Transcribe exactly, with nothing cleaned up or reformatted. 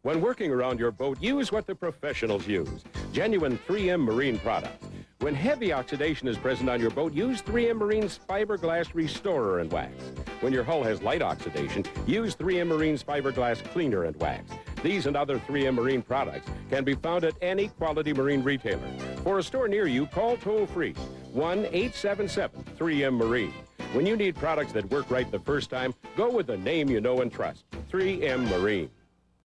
When working around your boat, use what the professionals use. Genuine three M Marine products. When heavy oxidation is present on your boat, use three M Marine's fiberglass restorer and wax. When your hull has light oxidation, use three M Marine's fiberglass cleaner and wax. These and other three M Marine products can be found at any quality marine retailer. For a store near you, call toll-free one eight seven seven three M Marine. When you need products that work right the first time, go with the name you know and trust, three M Marine.